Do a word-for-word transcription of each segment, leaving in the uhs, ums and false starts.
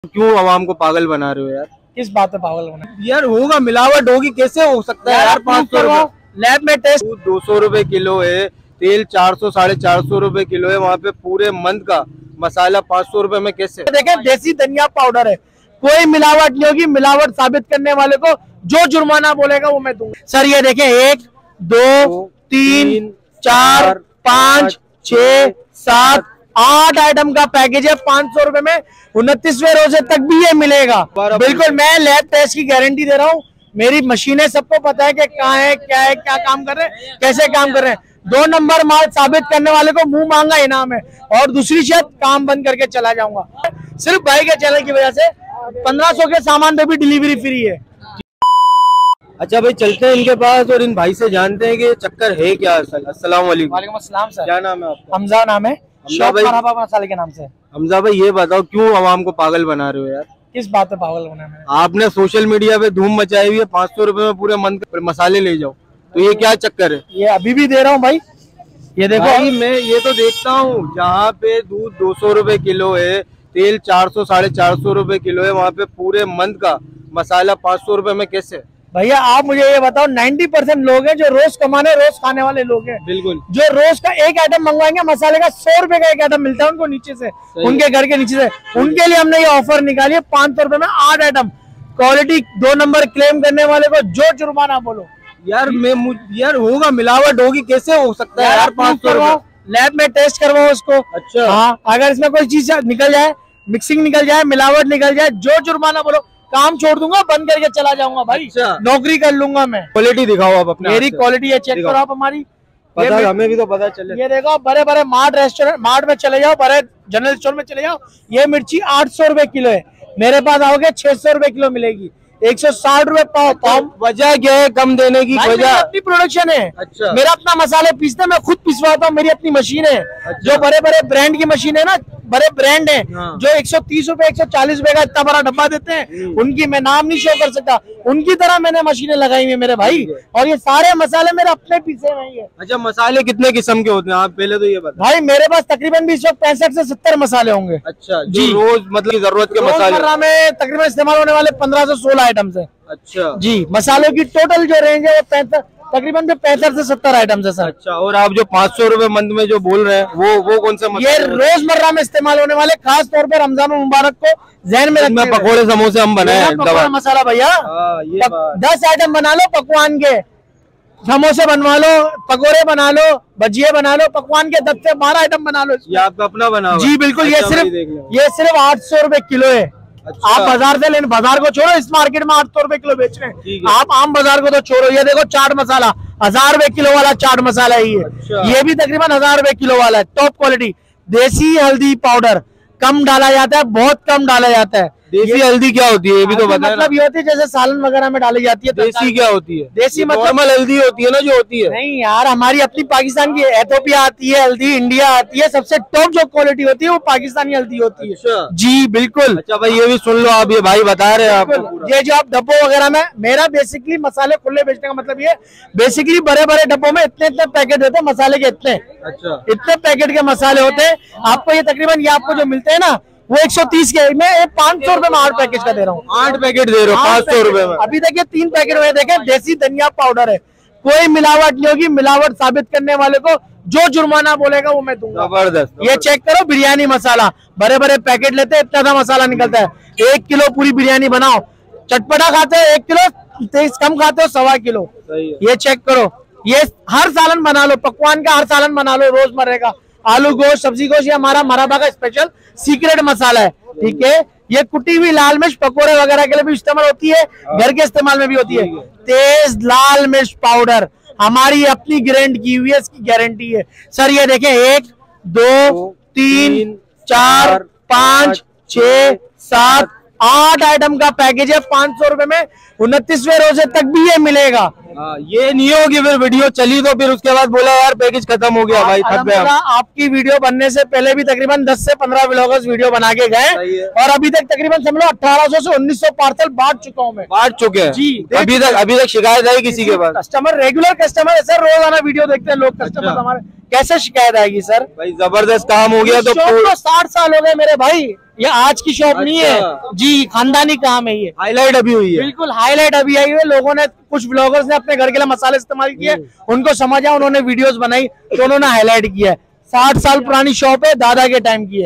क्यों आवाम को पागल बना रहे हो यार? किस बात पे पागल होना यार होगा, मिलावट होगी, कैसे हो सकता है यार? पाँच सौ लैब में टेस्ट दो सौ रुपए किलो है, तेल चार सौ साढ़े चार सौ रुपए किलो है, वहाँ पे पूरे मंथ का मसाला पाँच सौ रुपए में कैसे? देखें, देसी धनिया पाउडर है, कोई मिलावट नहीं होगी। मिलावट साबित करने वाले को जो जुर्माना बोलेगा वो मैं दूंगा। सर ये देखें, एक दो तीन चार पाँच छह सात आठ आइटम का पैकेज है, पाँच सौ रुपए में उनतीसवें रोजे तक भी ये मिलेगा। बिल्कुल, मैं लैब टेस्ट की गारंटी दे रहा हूँ। मेरी मशीनें सबको पता है कि कहाँ है, क्या है, क्या काम कर रहे हैं, कैसे काम कर रहे हैं। दो नंबर माल साबित करने वाले को मुंह मांगा इनाम है, और दूसरी शर्त काम बंद करके चला जाऊंगा। सिर्फ भाई के चैनल की वजह से पंद्रह सौ के सामान पे भी डिलीवरी फ्री है। अच्छा भाई, चलते हैं इनके पास और इन भाई से जानते हैं कि ये चक्कर है क्या असल। अस्सलाम वालेकुम। वालेकुम अस्सलाम सर। क्या नाम है आपका? हमजा नाम है, हमजा भाई। मसाले के नाम से। हमजा भाई, ये बताओ क्यों आवाम को पागल बना रहे हो यार? किस बात पे पागल होना है? आपने सोशल मीडिया पे धूम मचाई हुई है, पाँच सौ रुपए में पूरे मंथ के मसाले ले जाओ, तो ये क्या चक्कर है? ये अभी भी दे रहा हूँ भाई, ये देखो भाई, मैं ये तो देखता हूँ जहाँ पे दूध दो सौ रुपए किलो है, तेल चार सौ साढ़े चार सौ रुपए किलो है, वहाँ पे पूरे मंथ का मसाला पाँच सौ रुपए में कैसे? भैया आप मुझे ये बताओ, नब्बे परसेंट लोग हैं जो रोज कमाने रोज खाने वाले लोग हैं। बिल्कुल, जो रोज का एक आइटम मंगवाएंगे, मसाले का सौ रुपए का एक आइटम मिलता है उनको नीचे से, उनके घर के नीचे से। उनके लिए हमने ये ऑफर निकाली है, पाँच सौ रुपए में आठ आइटम, क्वालिटी दो नंबर। क्लेम करने वाले को जो जुर्माना बोलो। यार मैं यार होगा, मिलावट होगी, कैसे हो सकता है यार? पाँच सौ लैब में टेस्ट करवाओ उसको। अच्छा हाँ, अगर इसमें कोई चीज निकल जाए, मिक्सिंग निकल जाए, मिलावट निकल जाए, जो जुर्माना बोलो, काम छोड़ दूंगा, बंद करके चला जाऊंगा भाई। अच्छा। नौकरी कर लूंगा मैं। क्वालिटी दिखाओ आप अपने। मेरी क्वालिटी है, चेक करो आप हमारी। पता है, हमें भी तो पता चले। ये देखो, बड़े बड़े मार्ट रेस्टोरेंट, मार्ट में चले जाओ, बड़े जनरल स्टोर में चले जाओ, ये मिर्ची आठ सौ रुपए किलो है। मेरे पास आओगे छह सौ रुपए किलो मिलेगी, एक सौ साठ रुपए पाव पाव। वजह क्या है कम देने की? वजह अपनी प्रोडक्शन है। अच्छा। मेरा अपना मसाले पीसते, मैं खुद पिसवाता हूँ, मेरी अपनी मशीन है। अच्छा। जो बड़े बड़े ब्रांड की मशीन है ना, बड़े ब्रांड है, हाँ। जो एक सौ तीस रुपए एक सौ चालीस रुपए का इतना बड़ा डब्बा देते हैं, उनकी मैं नाम नहीं शो कर सकता, उनकी तरह मैंने मशीनें लगाई हुई है मेरे भाई। और ये सारे मसाले मेरे अपने पीसे हुए हैं। अच्छा, मसाले कितने किस्म के होते हैं? आप पहले तो ये बताओ भाई, मेरे पास तकरीबन भी इस वक्त पैंसठ से सत्तर मसाले होंगे। अच्छा, जो रोज मतलब जरूरत के मसाले में तकरीबन इस्तेमाल होने वाले पंद्रह से सोलह आइटम है। अच्छा जी, मसालों की टोटल जो रेंज है वो पैंसठ तकरीबन पैंसठ से सत्तर आइटम्स है सर। अच्छा, और आप जो पाँच सौ रुपए मंथ में जो बोल रहे हैं, वो वो कौन सा मसाले? ये रोजमर्रा में इस्तेमाल होने वाले, खास तौर पर रमजान मुबारक को जहन में रखते, पकौड़े समोसे हम बनाए पकौड़ा मसाला भैया। दस आइटम बना लो पकवान के, समोसे बनवा लो, पकौड़े बना लो, भजिए बना लो, पकवान के दस से बारह आइटम बना लो। ये आपका अपना बना? जी बिल्कुल। ये सिर्फ ये सिर्फ आठ सौ रुपए किलो है। अच्छा। आप बाजार से लेने, बाजार को छोड़ो, इस मार्केट में आठ सौ रुपए किलो बेच रहे हैं, आप आम बाजार को तो छोड़ो। ये देखो, चाट मसाला हजार रुपए किलो वाला चाट मसाला है ये। अच्छा। ये भी तकरीबन हजार रुपए किलो वाला है, टॉप क्वालिटी। देसी हल्दी पाउडर कम डाला जाता है, बहुत कम डाला जाता है। देसी हल्दी क्या होती है ये भी तो बताना। मतलब ये होती है जैसे सालन वगैरह में डाली जाती है। देसी क्या होती है? देसी मतलब नॉर्मल हल्दी होती है ना, जो होती है? नहीं यार, हमारी अपनी पाकिस्तान की एथोपिया आती है हल्दी, इंडिया आती है, सबसे टॉप जो क्वालिटी होती है वो पाकिस्तानी हल्दी होती है। अच्छा। जी बिल्कुल। अच्छा भाई, ये भी सुन लो आप, ये भाई बता रहे हैं आपको। ये जो आप डब्बों वगैरह में, मेरा बेसिकली मसाले खुले बेचने का मतलब ये, बेसिकली बड़े बड़े डब्बों में इतने इतने पैकेट होते हैं मसाले के, इतने अच्छा इतने पैकेट के मसाले होते हैं। आपको ये तकरीबन, ये आपको जो मिलते हैं ना, वो एक सौ तीस के, मैं पाँच सौ रुपए में आठ पैकेट का दे रहा हूँ। आठ पैकेट दे रहे हो पाँच सौ रुपए में? अभी देखिए तीन पैकेट में देखे, देसी धनिया पाउडर है, कोई मिलावट नहीं होगी। मिलावट साबित करने वाले को जो जुर्माना बोलेगा वो मैं दूंगा। जबरदस्त। ये चेक करो, बिरयानी मसाला, बड़े बड़े पैकेट लेते हैं, इतना सा मसाला निकलता है। एक किलो पूरी बिरयानी बनाओ, चटपटा खाते हो एक किलो, तेज कम खाते हो सवा किलो। ये चेक करो, ये हर सालन बना लो, पकवान का हर सालन बना लो, रोजमर्रे का आलू गोश्त, सब्जी गोश्त, ये हमारा मराबा का स्पेशल सीक्रेट मसाला है। ठीक है, ये कुटी हुई लाल मिर्च पकोड़े वगैरह के लिए भी इस्तेमाल होती है, घर के इस्तेमाल में भी होती है। तेज लाल मिर्च पाउडर हमारी अपनी ग्रांट की हुई है, इसकी गारंटी है सर। ये देखें, एक दो तीन चार पाँच छह सात आठ आइटम का पैकेज है, पाँच सौ रुपए में उनतीसवें रोजे तक भी ये मिलेगा। हाँ, ये नहीं होगी फिर वीडियो चली तो फिर उसके बाद बोला यार पैकेज खत्म हो गया भाई, थक गया। आपकी वीडियो बनने से पहले भी तकरीबन दस से पंद्रह व्लॉगर्स वीडियो बना के गए, और अभी तक तकरीबन समझ लो अठारह सौ से उन्नीस सौ पार्सल बांट चुका हूँ मैं। बांट चुके हैं जी। अभी तक अभी तक शिकायत आई किसी के पास? कस्टमर रेगुलर कस्टमर है सर, रोजाना वीडियो देखते हैं लोग, कस्टमर हमारे कैसे शिकायत आएगी सर? भाई जबरदस्त काम हो गया। तो तो साठ साल हो गए मेरे भाई, ये आज की शॉप नहीं है जी, खानदानी काम है ये। हाईलाइट अभी हुई है, बिल्कुल हाईलाइट अभी आई है। लोगों ने, कुछ ब्लॉगर्स ने अपने घर के लिए मसाले इस्तेमाल किए, उनको समझा, उन्होंने वीडियोस बनाई तो उन्होंने हाईलाइट किया है। साठ साल पुरानी शॉप है, दादा के टाइम की है।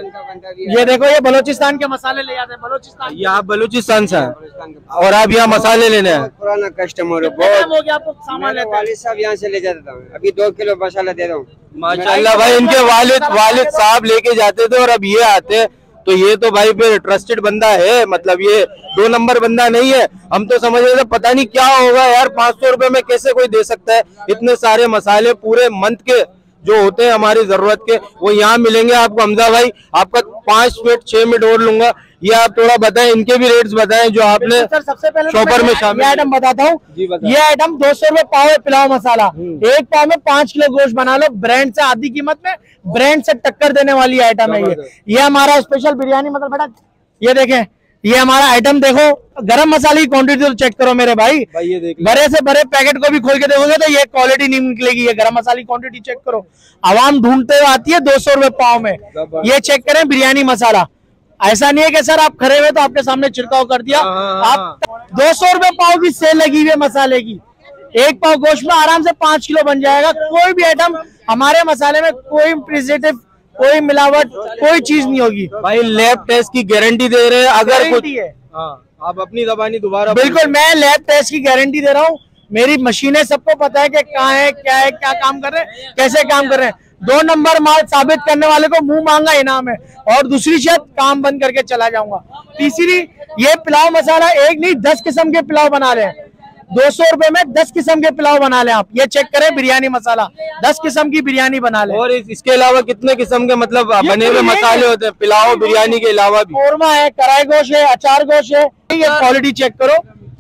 ये देखो, ये बलोचिस्तान के मसाले ले जाते हैं, बलोचिस्तान। ये आप बलूचिस्तान से हैं और आप यहाँ मसाले लेने हैं? पुराना कस्टमर है, बहुत हो गया आपको सामान लेते हैं। वालिद साहब यहाँ से ले जाता हूँ, अभी दो किलो मसाला दे रहा हूँ। माशाल्लाह भाई, इनके वालिद वालिद साहब लेके जाते थे और अब ये आते, तो ये तो भाई फिर ट्रस्टेड बंदा है, मतलब ये दो नंबर बंदा नहीं है। हम तो समझ रहे थे पता नहीं क्या होगा यार, पाँच सौ रुपए में कैसे कोई दे सकता है? इतने सारे मसाले पूरे मंथ के जो होते हैं हमारी जरूरत के, वो यहाँ मिलेंगे आपको। हमजा भाई, आपका पांच मिनट छह मिनट और लूंगा, ये आप थोड़ा बताएं, इनके भी रेट्स बताएं जो आपने सर। सबसे पहले शॉपर में शामिल। ये आइटम बताता हूँ, ये आइटम दो सौ रुपए पाव है, पुलाव मसाला। एक पाव में पांच किलो गोश्त बना लो, ब्रांड से आधी कीमत में, ब्रांड से टक्कर देने वाली आइटम है ये। ये हमारा स्पेशल बिरयानी, मतलब बेटा ये देखें, ये हमारा आइटम देखो, गरम मसाले की क्वांटिटी तो चेक करो मेरे भाई, भाई ये देख बड़े से बड़े पैकेट को भी खोल के देखोगे तो ये क्वालिटी नहीं निकलेगी। ये गरम मसाले की क्वांटिटी चेक करो, आवाम ढूंढते हुए आती है दो सौ रुपए पाव में। ये चेक करें बिरयानी मसाला, ऐसा नहीं है कि सर आप खड़े हुए तो आपके सामने छिड़काव कर दिया। आप दो सौ रुपए पाव की सेल लगी हुई है मसाले की, एक पाव गोश्त में आराम से पांच किलो बन जाएगा। कोई भी आइटम हमारे मसाले में कोई प्रिजर्वेटिव, कोई मिलावट, कोई चीज नहीं होगी भाई। लैब टेस्ट की गारंटी दे रहे हैं, अगर कुछ है। हाँ, आप अपनी जबानी दोबारा। बिल्कुल, मैं लैब टेस्ट की गारंटी दे रहा हूँ। मेरी मशीनें सबको पता है कि कहाँ है, क्या है, क्या काम कर रहे हैं, कैसे काम कर रहे हैं। दो नंबर माल साबित करने वाले को मुंह मांगा इनाम है, और दूसरी शर्त काम बंद करके चला जाऊंगा। तीसरी, ये पुलाव मसाला एक नहीं दस किस्म के पुलाव बना रहे हैं, दो सौ रुपए में दस किस्म के पुलाव बना ले आप। ये चेक करें, बिरयानी मसाला दस किस्म की बिरयानी बना ले। और इस, इसके अलावा कितने किस्म के मतलब बने हुए मसाले होते हैं पुलाव बिरयानी के अलावा भी? कोरमा है, कढ़ाई गोश्त है, अचार गोश्त है। ये क्वालिटी चेक करो,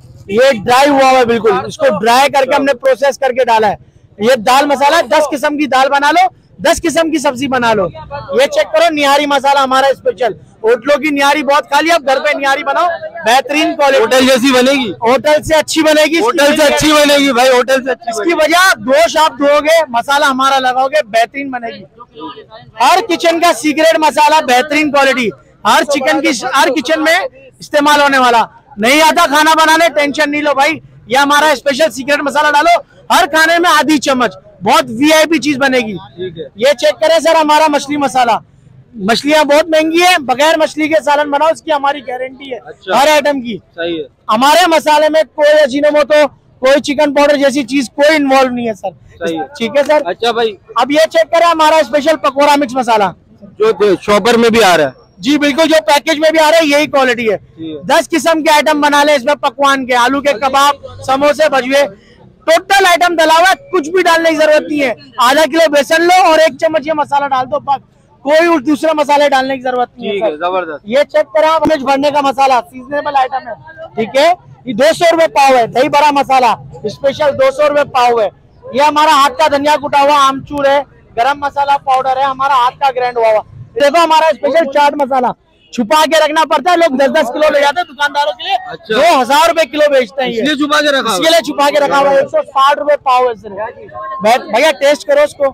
ये ड्राई हुआ हुआ है बिल्कुल, इसको ड्राई करके हमने प्रोसेस करके डाला है। ये दाल मसाला, दस किस्म की दाल बना लो, दस किस्म की सब्जी बना लो। ये चेक करो, निहारी मसाला हमारा स्पेशल। होटलों की निहारी बहुत खा ली, अब घर पे निहारी बनाओ, बेहतरीन क्वालिटी, होटल जैसी बनेगी, होटल से अच्छी बनेगी, होटल से अच्छी बनेगी भाई, होटल से अच्छी। इसकी वजह गोश्त आप धोगे, मसाला हमारा लगाओगे, बेहतरीन बनेगी। हर किचन का सीक्रेट मसाला, बेहतरीन क्वालिटी, हर चिकन की हर किचन में इस्तेमाल होने वाला। नहीं आता खाना बनाने, टेंशन नहीं लो भाई, ये हमारा स्पेशल सीक्रेट मसाला डालो, हर खाने में आधी चम्मच, बहुत वीआईपी चीज बनेगी। ये चेक करें सर, हमारा मछली मसाला, मछलियां बहुत महंगी है, बगैर मछली के सालन बनाओ, इसकी हमारी गारंटी है। अच्छा। हर आइटम की सही है। हमारे मसाले में कोई अजीनोमोटो, कोई चिकन पाउडर जैसी चीज कोई इन्वॉल्व नहीं है सर। सही है, ठीक है सर। अच्छा भाई, अब ये चेक करें, हमारा स्पेशल पकौड़ा मिक्स मसाला जो शॉपर में भी आ रहा है। जी बिल्कुल, जो पैकेज में भी आ रहा है यही क्वालिटी है। दस किस्म के आइटम बना ले इसमें, पकवान के, आलू के कबाब, समोसे, भजुए, टोटल आइटम डला हुआ है, कुछ भी डालने की जरूरत नहीं है। आधा किलो बेसन लो और एक चम्मच ये मसाला डाल दो, कोई दूसरे मसाले डालने की जरूरत नहीं है। जबरदस्त। ये चेक करा, मिर्च भरने का मसाला, सीजनेबल आइटम है, ठीक है। ये दो सौ रुपए पाव है। दही बड़ा मसाला स्पेशल दो सौ रुपए पाव है। ये हमारा हाथ का धनिया कुटा हुआ आमचूर है, गरम मसाला पाउडर है, हमारा हाथ का ग्राइंड हुआ हुआ। देखो हमारा स्पेशल चाट मसाला, छुपा के रखना पड़ता है, लोग दस दस किलो ले जाते हैं दुकानदारों के लिए। अच्छा। दो हजार रुपए किलो बेचते हैं, इसलिए छुपा के रखा, इसके लिए छुपा के रखा हुआ है। एक सौ साठ रुपए पाव है सिर्फ। भैया टेस्ट करो उसको,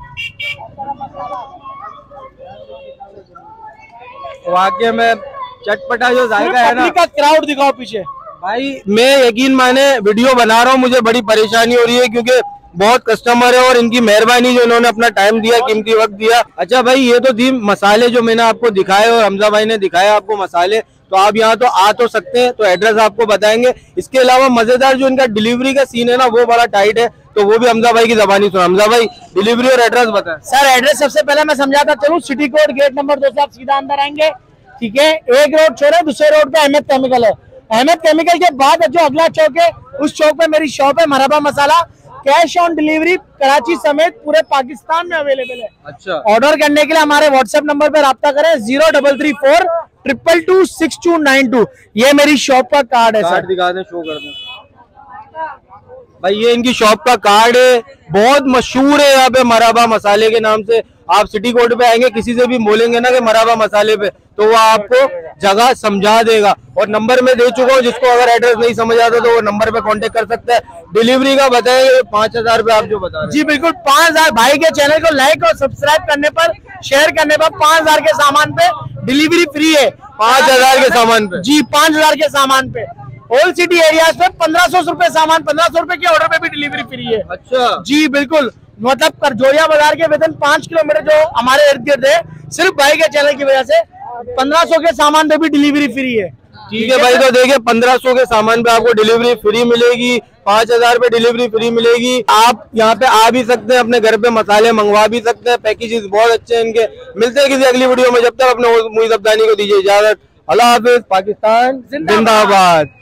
वाकई में चटपटा जो जायका है ना। का क्राउड दिखाओ पीछे भाई, मैं यकीन माने वीडियो बना रहा हूँ, मुझे बड़ी परेशानी हो रही है क्योंकि बहुत कस्टमर है और इनकी मेहरबानी जो इन्होंने अपना टाइम दिया, कीमती वक्त दिया। अच्छा भाई, ये तो दी मसाले जो मैंने आपको दिखाए और हमजा भाई ने दिखाया आपको मसाले, तो आप यहाँ तो आ तो सकते हैं, तो एड्रेस आपको बताएंगे। इसके अलावा मजेदार जो इनका डिलीवरी का सीन है ना, वो बड़ा टाइट है, तो वो भी हमजा भाई की जबानी सुना। हमजा भाई, डिलीवरी और एड्रेस बताएं। सर एड्रेस सबसे पहले मैं समझाता चलूँ, सिटी कोड गेट नंबर दो से आप सीधा अंदर आएंगे, ठीक है। एक रोड छोड़े, दूसरे रोड पे अहमद केमिकल है। अहमद केमिकल के बाद जो अगला चौक है, उस चौक पे मेरी शॉप है, Marhaba Masala. Cash on delivery Karachi समेत पूरे पाकिस्तान में अवेलेबल है। अच्छा। ऑर्डर करने के लिए हमारे व्हाट्सएप नंबर पे राब्ता करें, zero double three four triple two six two nine two. ये मेरी शॉप का कार्ड है। कार्ड दिखा दें, शो कर दें भाई, ये इनकी शॉप का कार्ड है, बहुत मशहूर है यहाँ पे मरहबा मसाले के नाम से। आप सिटी कोड पे आएंगे, किसी से भी बोलेंगे ना कि मरहबा मसाले पे, तो वो आपको जगह समझा देगा। और नंबर में दे चुका हूँ, जिसको अगर एड्रेस नहीं समझ आता तो वो नंबर पे कांटेक्ट कर सकते हैं। डिलीवरी का बताएंगे पांच हजार रुपये आप जो बता रहे हैं। जी बिल्कुल, पांच हजार भाई के चैनल को लाइक और सब्सक्राइब करने पर, शेयर करने पर पांच हजार के सामान पे डिलीवरी फ्री है। पांच हजार के सामान पे जी, पांच हजार के सामान पे होल सिटी एरियाज पे पंद्रह सौ रुपए सामान, पंद्रह सौ रुपए के ऑर्डर पे भी डिलीवरी फ्री है। अच्छा जी बिल्कुल, मतलब करजोरिया बाजार के विदिन पांच किलोमीटर जो हमारे इर्द गिर्द है, सिर्फ भाई के चैनल की वजह से पंद्रह सौ के सामान पे भी डिलीवरी फ्री है। ठीक है भाई, तो देखिए पंद्रह सौ के सामान पे आपको डिलीवरी फ्री मिलेगी, पांच हजार पे डिलीवरी फ्री मिलेगी। आप यहाँ पे आ भी सकते हैं, अपने घर पे मसाले मंगवा भी सकते हैं, पैकेजेस बहुत अच्छे हैं इनके। मिलते हैं किसी अगली वीडियो में, जब तक अपने मुईज़ अब्दानी को दीजिए इजाजत। अल्लाह हाफिज, पाकिस्तान जिंदाबाद।